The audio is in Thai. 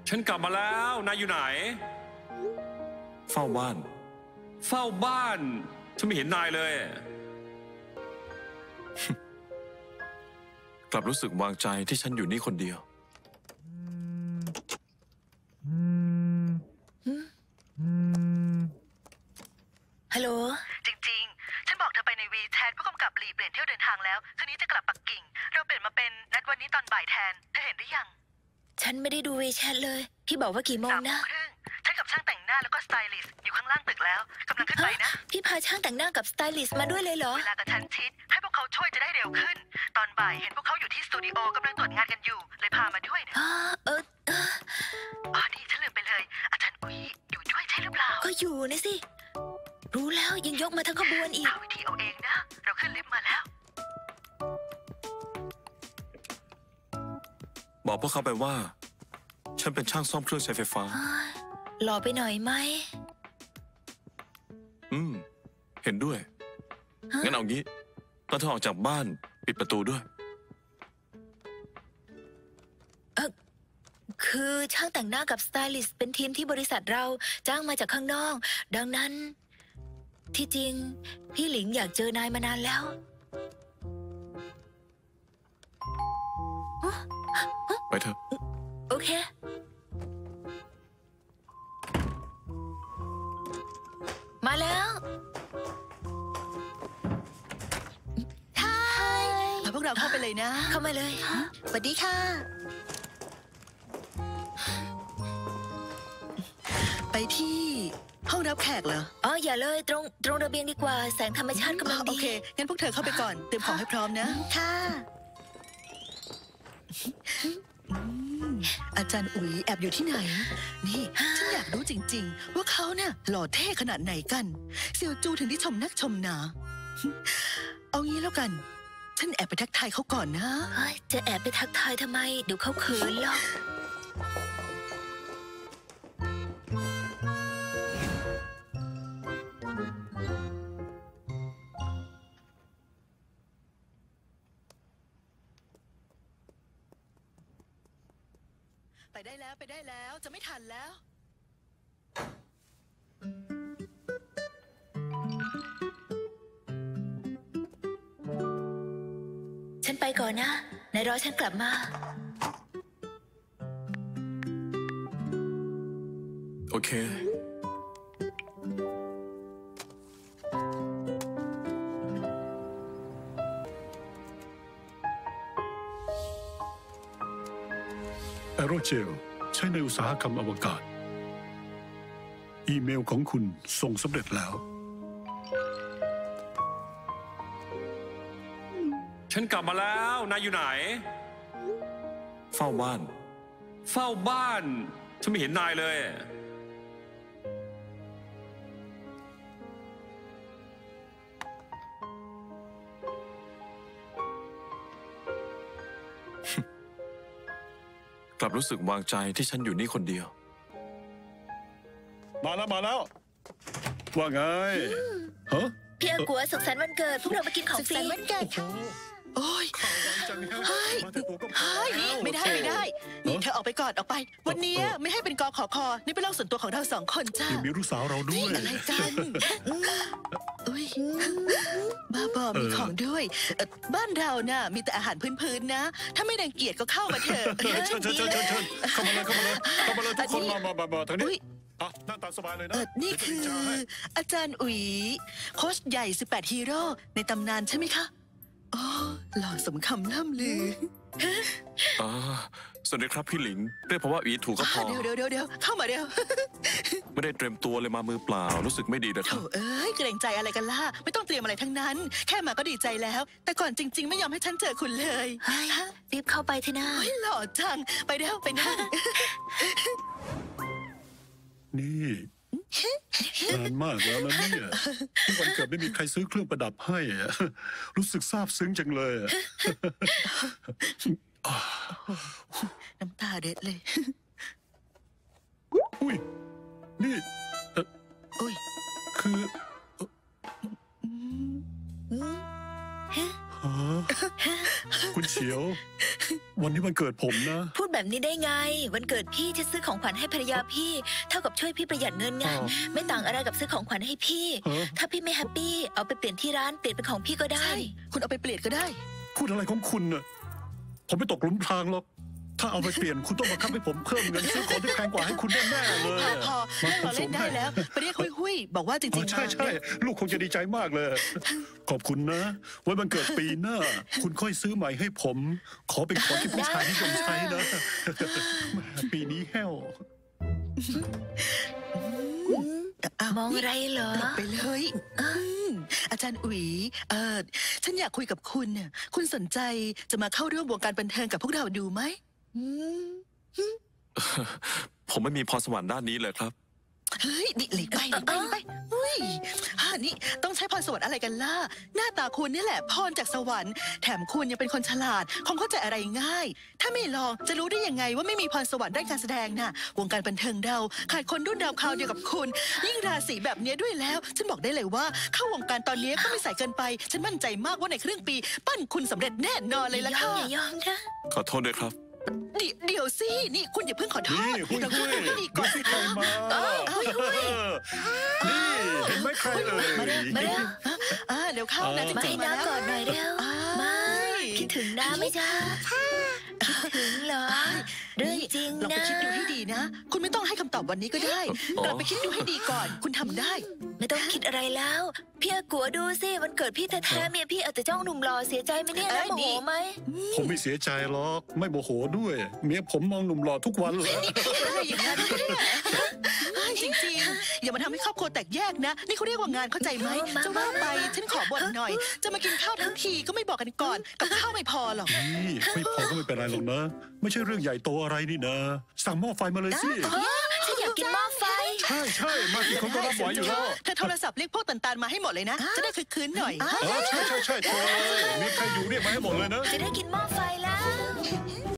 ฉันกลับมาแล้วนายอยู่ไหนเฝ้าบ้านเฝ้าบ้านฉันไม่เห็นนายเลยกลับรู้สึกวางใจที่ฉันอยู่นี่คนเดียวฮัลโหลจริงๆฉันบอกเธอไปในวีแชทผู้กำกับหลีเปลี่ยนเที่ยวเดินทางแล้วคืนนี้จะกลับปักกิ่งเราเปลี่ยนมาเป็นนัดวันนี้ตอนบ่ายแทนเธอเห็นหรือยังฉันไม่ได้ดูวีแชทเลยพี่บอกว่ากี่โมงนะ 3:30ฉันกับช่างแต่งหน้าแล้วก็สไตลิสต์อยู่ข้างล่างตึกแล้วกำลังขึ้นไปนะพี่พาช่างแต่งหน้ากับสไตลิสต์มาด้วยเลยเหรอเวลากระชั้นชิดให้พวกเขาช่วยจะได้เร็วขึ้นตอนบ่ายเห็นพวกเขาอยู่ที่สตูดิโอกำลังตรวจงานกันอยู่เลยพามาด้วยนะนี่ฉันลืมไปเลยอาจารย์อุ๋ยอยู่ด้วยใช่หรือเปล่าก็อยู่นะสิรู้แล้วยังยกมาทั้งขบวนอีกหาวิธีเอาเองนะเราขึ้นลิฟต์มาแล้วบอกพวกเขาไปว่าฉันเป็นช่างซ่อมเครื่องใช้ไฟฟ้าหล่อไปหน่อยไหมเห็นด้วยงั้นเอางี้ตอนเธอออกจากบ้านปิดประตูด้วยคือช่างแต่งหน้ากับสไตลิสต์เป็นทีมที่บริษัทเราจ้างมาจากข้างนอกดังนั้นที่จริงพี่หลิงอยากเจอนายมานานแล้วไปเถอะโอเคมาแล้วพวกเราเข้าไปเลยนะเข้ามาเลยสวัสดีค่ะไปที่ห้องรับแขกเหรออย่าเลยตรงระเบียงดีกว่าแสงธรรมชาติกำลังดีโอเคงั้นพวกเธอเข้าไปก่อนเตรียมของให้พร้อมนะค่ะอาจารย์อุ๋ยแอบอยู่ที่ไหนนี่ฉันอยากรู้จริงๆว่าเขาเนี่ยหล่อเท่ขนาดไหนกันเสี่ยวจูถึงที่ชมนักชมหนาเอางี้แล้วกันฉันแอบไปทักทายเขาก่อนนะจะแอบไปทักทายทำไมเดี๋ยวเขาเขินหรอกไปได้แล้วจะไม่ทันแล้วฉันไปก่อนนะนายรอฉันกลับมาโอเคแอโรเจลใช้ในอุตสาหกรรมอวกาศอีเมลของคุณส่งสำเร็จแล้วฉันกลับมาแล้วนายอยู่ไหนเฝ้าบ้านเฝ้าบ้านฉันไม่เห็นนายเลยกลับรู้สึกวางใจที่ฉันอยู่นี่คนเดียวมาแล้วว่าไงพี่อากัวสุขสันต์วันเกิดพวกเรามากินของฟรีวันเกิดโอ้ยไม่ได้นี่เธอออกไปก่อนออกไปวันนี้ไม่ให้เป็นกขคนี่เป็นเรื่องส่วนตัวของเรา2 คนจ้ามีลูกสาวเราด้วยอะไรกันบ้าบอมีของด้วยบ้านเราน่ะมีแต่อาหารพื้นๆนะถ้าไม่รังเกียจก็เข้ามาเถอะเชิญเข้ามาเลยทุกคนมาทางนี้นั่งตามสบายเลยนะนี่คืออาจารย์อุ๋ยโค้ชใหญ่18ฮีโร่ในตำนานใช่ไหมคะหล่อสมคำล่ำลือสวัสดีครับพี่หลิงเรียกผมว่าอีถูกก็พอเดี๋ยวเข้ามาเร็วไม่ได้เตรียมตัวเลยมามือเปล่ารู้สึกไม่ดีนะครับเกรงใจอะไรกันล่ะไม่ต้องเตรียมอะไรทั้งนั้นแค่มาก็ดีใจแล้วแต่ก่อนจริงๆไม่ยอมให้ฉันเจอคุณเลยรีบเข้าไปเถอะนะหล่อจังไปเร็วไปนั่งนี่นานมากแล้วนะเนี่ยที่วันเกิดไม่มีใครซื้อเครื่องประดับให้รู้สึกซาบซึ้งจังเลยน้ำตาเด็ดเลยอุ้ยนี่คือคุณเฉียววันนี้วันเกิดผมนะพูดแบบนี้ได้ไง วันเกิดพี่จะซื้อของขวัญให้ภรรยาพี่ เท่ากับช่วยพี่ประหยัดเงินไงอ้าวไม่ต่างอะไรกับซื้อของขวัญให้พี่ฮะถ้าพี่ไม่แฮปปี้เอาไปเปลี่ยนที่ร้านเปลี่ยนเป็นของพี่ก็ได้ใช่ คุณเอาไปเปลี่ยนก็ได้พูดอะไรของคุณน่ะผมไม่ตกหลุมพรางหรอกถ้าเอาไปเปลี่ยนคุณต้องบังคับให้ผมเพิ่มเงินซื้อของที่แพงกว่าให้คุณแน่ๆเลยพอเราเล่นได้แล้วไปเรียกหุ้ยๆบอกว่าจอ๋ริองๆใช่มาใช่ลูกคงจะดีใจมากเลย ขอบคุณนะ ไว้วันเกิดปีหน้า คุณค่อยซื้อใหม่ให้ผม ขอเป็นของที่ผู้ชายนิยมใช้นะแหมปีนี้แห้วมองอะไรเหรอหลบไปเลยอาจารย์อุ๋ยฉันอยากคุยกับคุณน่ะคุณสนใจจะมาเข้าร่วมวงการบันเทิงกับพวกเราดูไหมผมไม่มีพรสวรรค์ด้านนี้เลยครับเฮ้ยนี่หลีกไปอุ้ยนี่ต้องใช้พรสวรรค์อะไรกันล่ะ หน้าตาคุณนี่แหละพรจากสวรรค์ แถมคุณยังเป็นคนฉลาด คงเข้าใจอะไรง่าย ถ้าไม่ลองจะรู้ได้ยังไงว่าไม่มีพรสวรรค์ด้านการแสดงน่ะ วงการบันเทิงเราขาดคนรุ่นดาวคราวเดียวกับคุณ ยิ่งราศีแบบนี้ด้วยแล้ว ฉันบอกได้เลยว่าเข้าวงการตอนนี้ก็ไม่ใส่เกินไป ฉันมั่นใจมากว่าในครึ่งปี ปั้นคุณสำเร็จแน่นอนเลยล่ะค่ะอย่ายอมนะขอโทษด้วยครับเดี๋ยวสินี่คุณอย่าเพิ่งขอโทษนี่หุ้ยแต่หุ้คุณยให้ดีก่ดูอนสิใครมา นี่เห็นไหมใครเอ่ยมาเร็วมาเร็วเดี๋ยวเข้านะจมาริให้งๆมาน้าแล้วก่อนหน่อยเร็ว มาคิดถึงน้าไหมจ๊ะคิดถึงเหรอ เรื่องจริงลองไปนะคิดดูให้ดีนะ คุณไม่ต้องให้คำตอบวันนี้ก็ได้อ๋อกลับไปคิดดูให้ดีก่อน คุณทำได้ไม่ต้องคิดอะไรแล้ว พี่อากัวดูสิวันเกิดพี่แท้ๆเมียพี่เอาแต่จ้องหนุ่มหล่อเสียใจไหมเนี่ยเอ้นะยโมโหนี่ไหมผมไม่เสียใจหรอก ไม่โมโหด้วย เมียผมมองหนุ่มหล่อทุกวันเลยอะไรอย่างนั้นเนี่ยจริงๆ อย่ามาทำให้ครอบครัวแตกแยกนะ นี่เขาเรียกว่างานเข้าใจไหมจะว่าไปฉันขอบ่นหน่อย จะมากินข้าวทั้งทีก็ไม่บอกกันก่อน กับข้าวไม่พอหรอกนี่ไม่พอก็ไม่เป็นไรหรอกนะ ไม่ใช่เรื่องใหญ่โตอะไรนี่นะ สั่งหม้อไฟมาเลยสิฉันอยากกินหม้อไฟใช่มากี่คนก็รับไหวอยู่แล้วเธอโทรศัพท์เรียกพวกตันๆมาให้หมดเลยนะ จะได้คึกคืนหน่อยใช่โทรเลย มีใครอยู่เรียกมาให้หมดเลยนะจะได้กินหม้อไฟแล้ว